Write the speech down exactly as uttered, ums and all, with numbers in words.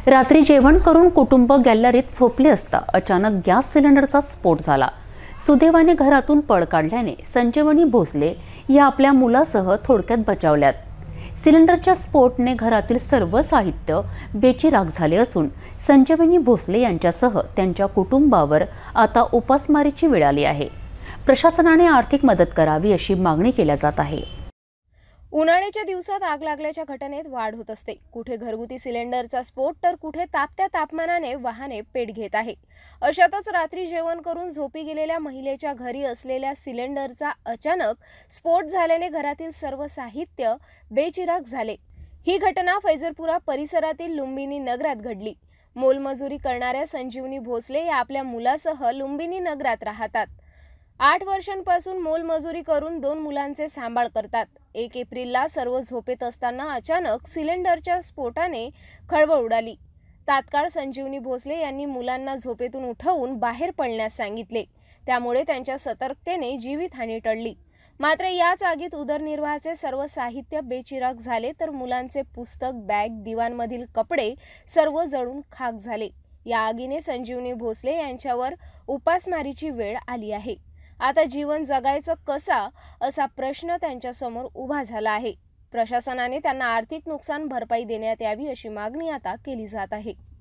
रात्री जेवण करून कुटुंब गॅलरीत झोपले असता अचानक गॅस सिलेंडरचा स्फोट झाला। सुदैवाने घरातून पळ काढल्याने संजीवनी भोसले या आपल्या मुलासह थोडक्यात बचावल्यात। सिलेंडरच्या स्फोटाने घरातील सर्व साहित्य बेचिराख झाले असून संजीवनी भोसले यांच्यासह त्यांच्या कुटुंबावर आता उपासमारीची वेळ आली आहे। प्रशासनाने आर्थिक मदत करावी अशी मागणी केली जात आहे। उन्हाळ्याच्या दिवसात आग लागल्याच्या घटनेत वाढ होत असते। कुठे घरगुती सिलेंडरचा स्फोट तर कुठे तापत्या तापमानाने वाहने पेट घेत आहे। अशातच रात्री जेवण करून झोपी गेलेल्या महिलेच्या घरी असलेल्या सिलेंडरचा अचानक स्फोट झाल्याने घरातील सर्व साहित्य बेचिराख झाले। ही घटना फैजरपुरा परिसरातील लुंबिनी नगरात घडली। मोलमजुरी करणाऱ्या संजीवनी भोसले या आपल्या मुलासह लुंबिनी नगरात राहतात। आठ वर्षांपासून मोलमजुरी करून दोन मुलांचे सांभाळ करतात। एक एप्रिलला सर्व झोपेत असताना अचानक सिलेंडरच्या स्फोटाने खळबळ उडाली। तात्काळ संजीवनी भोसले यांनी मुलांना झोपेतून उठवून बाहेर पळण्यास सांगितले। त्यामुळे त्यांच्या सतर्कतेने जीवितहानी टळली। मात्र याच आगीत उदरनिर्वाहाचे सर्व साहित्य बेचिराख झाले तर मुलांचे पुस्तक, बॅग, दिवाणमधील कपडे सर्व जळून खाक झाले। या आगीने संजीवनी भोसले यांच्यावर उपासमारीची वेळ आली आहे। आता जीवन जगायचं कसा असा प्रश्न त्यांच्या समोर उभा झाला आहे। प्रशासनाने त्यांना आर्थिक नुकसान भरपाई देण्यात यावी अशी मागणी आता केली जात आहे।